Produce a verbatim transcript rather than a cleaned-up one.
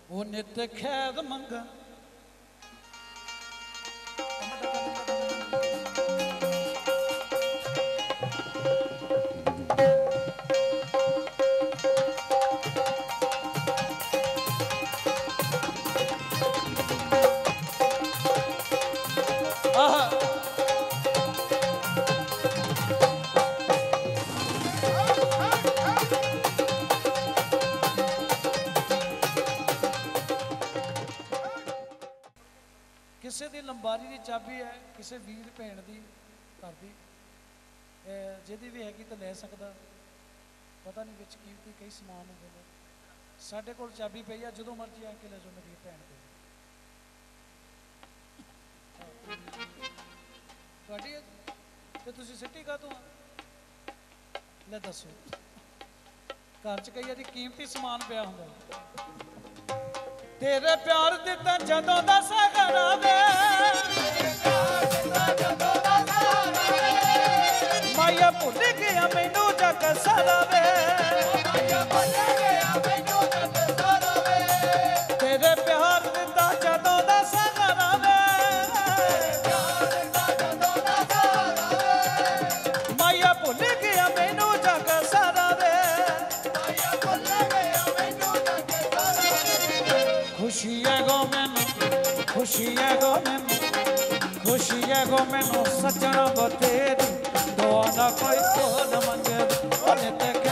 वो नित खैर मंगा किसी की लंबारी की चाबी है किसी वीर भैन की घर की जिहदी भी हैगी तो लै सकदा पता नहीं विच कीमती कई समान होंगे साडे कोल चाबी पई है जो मर्जी आके ले जाओ मेरी भैन को तुहाडी ते तुसीं सिटी काहतों ले दसो घर च कई बारी कीमती समान पिया हुंदा तेरे प्यार दिता जदों दा सहारा वे माया भुल गया मैनू जग सारा वे तेरे प्यार दिता जदों दा सहारा वे माया भुल गया मैनू जग सारा वे खुशी है गो मैनू खुशी है गो मैनू खुशी है गो मैनू सजना बतेरी दुआ ना कोई कोल मंगे नित